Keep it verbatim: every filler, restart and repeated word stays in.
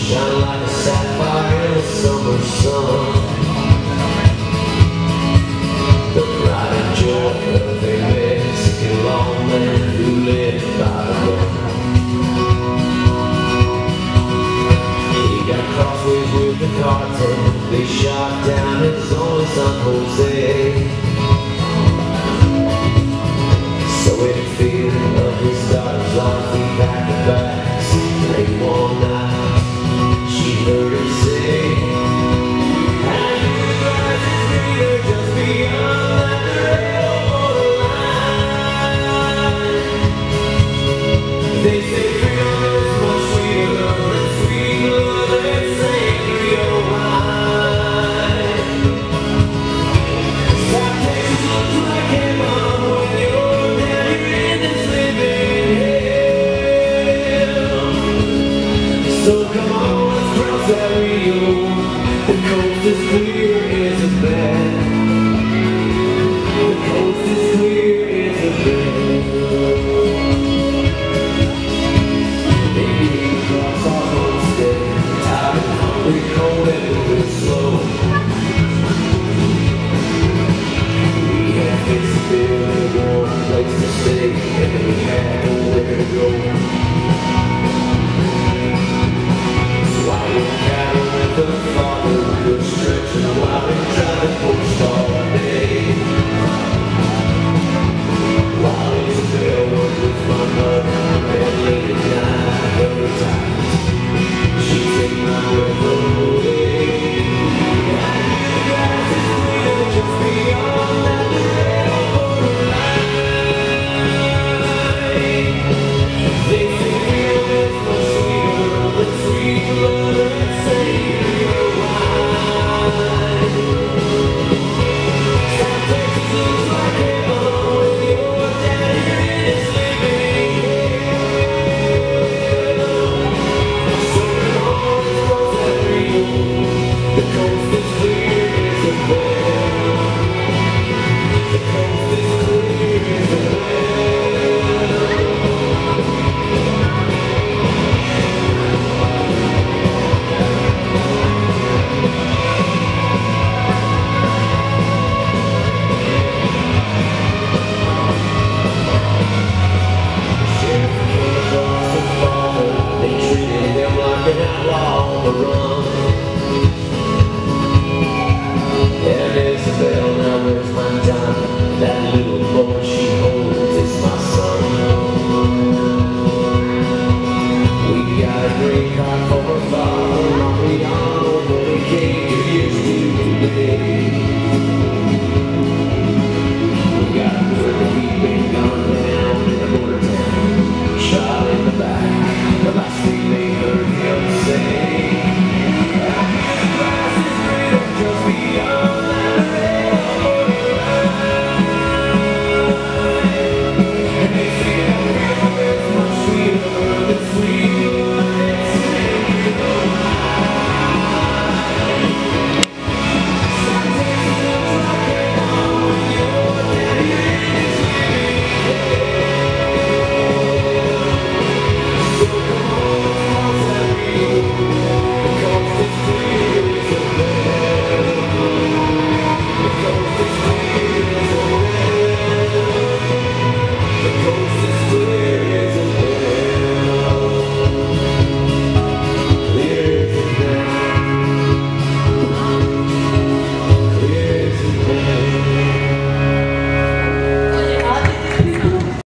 shine like a sapphire in the summer sun. The pride and joy of a Mexican lawman who lived by the road. He got crossways with the cartel. They shot down his only son, Jose. So in the fear of his daughter's life, he packed the bags. Late one night, she heard him say, "And you guys is here just beyond that railroad line." They say freedom is much sweeter than sweet love and sangre your wine. South Texas looks like heaven when you're down here in this living hell. So come on, let's cross that Rio. The coast is clear as a bed. The coast is clear as a bed. Maybe we can cross our homestead. Tired and hungry, cold and moving slow. We had fixed a bill and a warm place to stay, and we had nowhere to go. So I went cattle with the father, good stretching while we tried to post all day. While Isabel was with my mother, and late at night, every time she'd take my breath away. And you guys is clear just beyond that railroad line. They say freedom is much sweeter than sweet love and sangre wine. South Texas looks like heaven when you're down here in this living hell. So come on, let's cross that Rio. The coast is clear as a bell. The coast is clear as a bell. Sheriff came across his father. They treated him like an outlaw on the run.